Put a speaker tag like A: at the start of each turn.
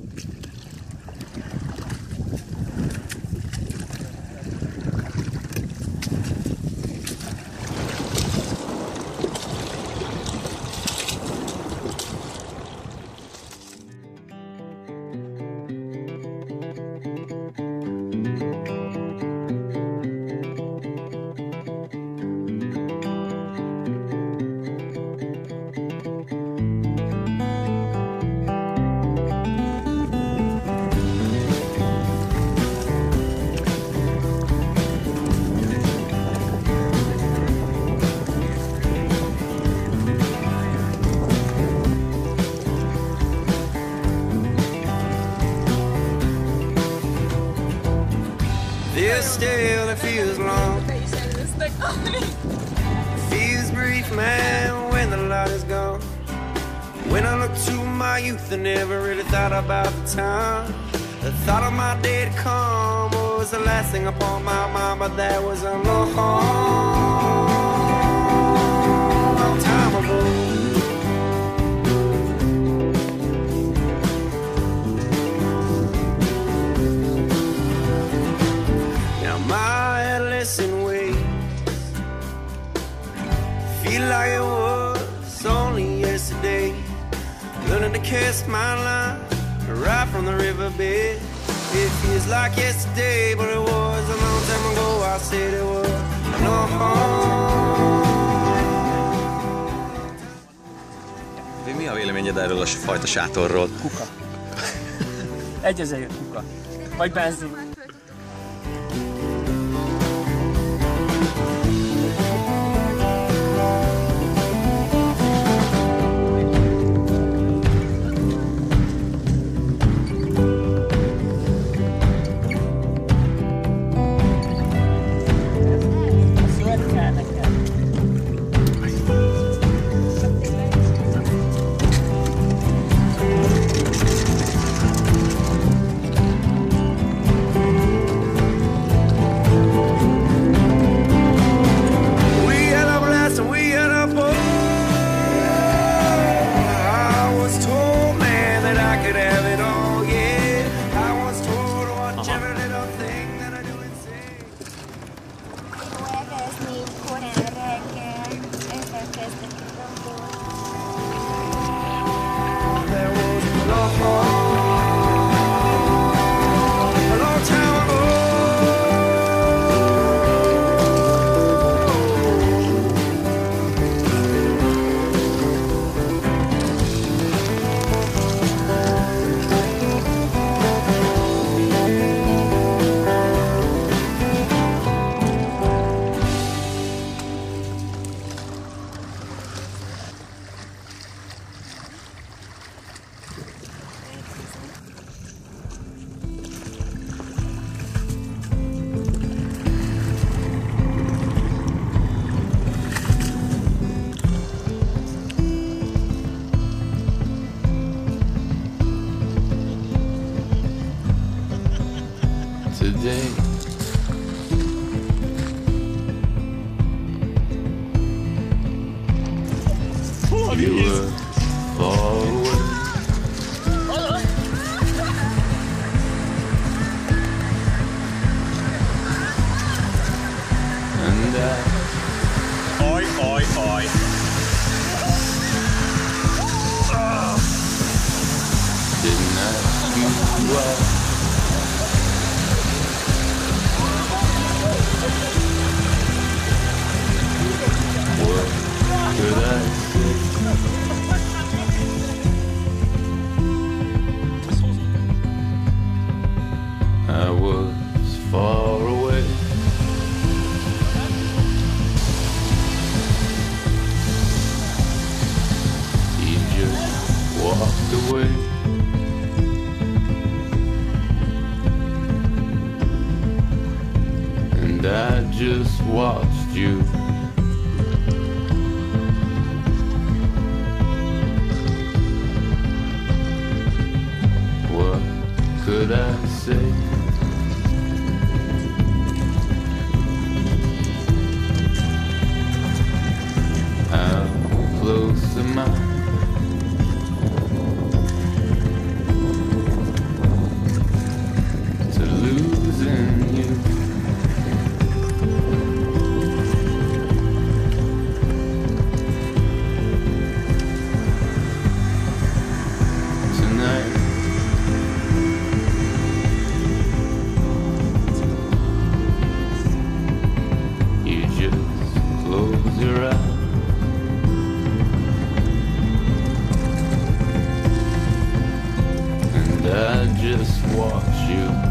A: Still it feels long. Feels brief, man, when the light is gone. When I look to my youth, I never really thought about the time. The thought of my day to come was the last thing upon my mind, but that was a long time ago. Feel like it was only yesterday. Learning to cast my line right from the riverbed. It feels like yesterday, but it was a long time ago. I said it was a long.
B: Mi a véleményed erről a fajta sátorról?
C: Kuka. Egyezőjött kuka. Vagy benzin.
D: Today you were far away. And
B: Oj, oj, oj.
D: didn't ask you why. What could I say? I was far away. He just walked away. And I just watched you. What could I say? How close am I around. And I just watch you.